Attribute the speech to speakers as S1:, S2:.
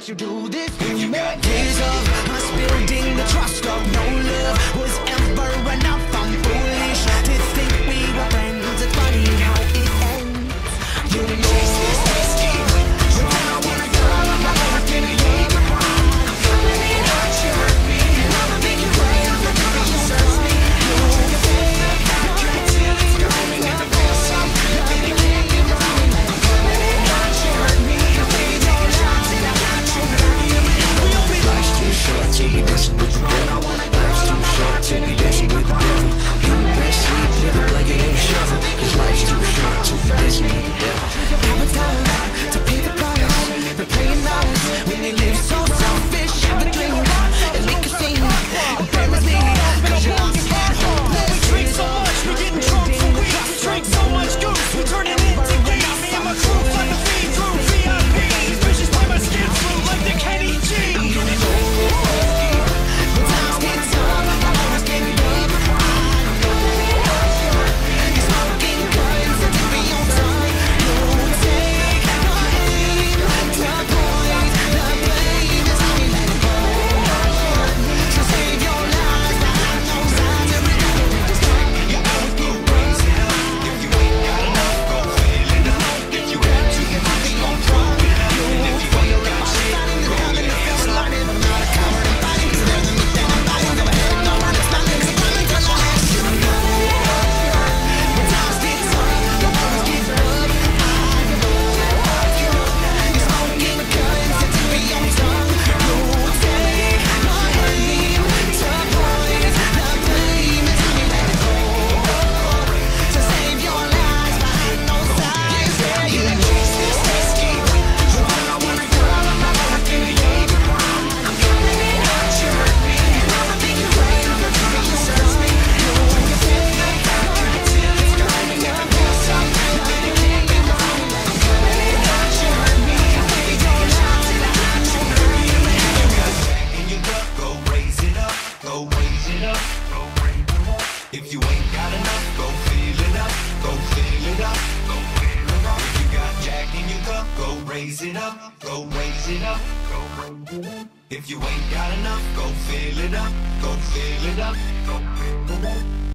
S1: makes you do this to me? Years of us building the trust of no love was ever enough. I'm foolish to think we were friends. It's funny how it ends. You know.
S2: If you ain't got enough, go fill it up, go fill it up, go fill it up. If you got Jack in your cup, go raise it up, go raise it up, go raise it up. If you ain't got enough, go fill it up, go fill it up, go fill it up.